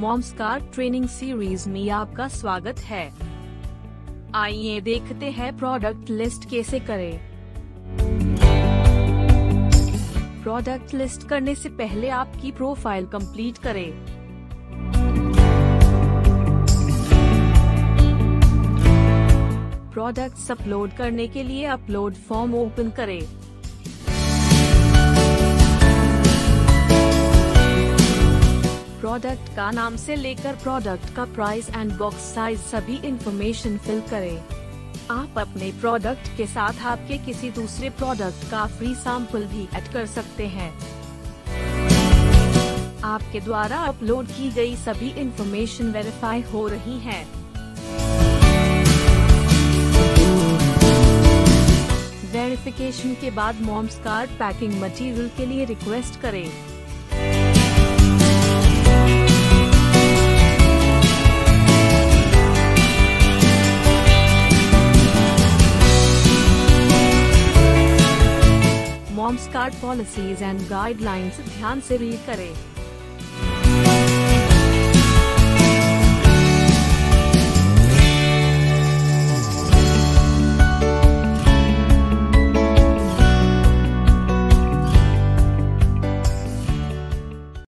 Moms car training series में आपका स्वागत है। आइए देखते हैं प्रोडक्ट लिस्ट कैसे करें। प्रोडक्ट लिस्ट करने से पहले आपकी प्रोफाइल कंप्लीट करें। प्रोडक्ट्स अपलोड करने के लिए अपलोड फॉर्म ओपन करें। प्रोडक्ट का नाम से लेकर प्रोडक्ट का प्राइस एंड बॉक्स साइज सभी इंफॉर्मेशन फिल करें। आप अपने प्रोडक्ट के साथ आपके किसी दूसरे प्रोडक्ट का फ्री सैंपल भी ऐड कर सकते हैं। आपके द्वारा अपलोड की गई सभी इंफॉर्मेशन वेरीफाई हो रही है। वेरिफिकेशन के बाद मॉम्स कार पैकिंग मटेरियल के लिए रिक्वेस्ट करें। Moms card policies and guidelines ध्यान से रीड करें।